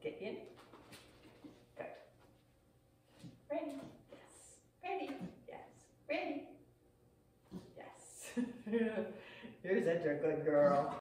Get in. Good. Ready? Yes. Ready? Yes. Ready? Yes. Here's such a good girl.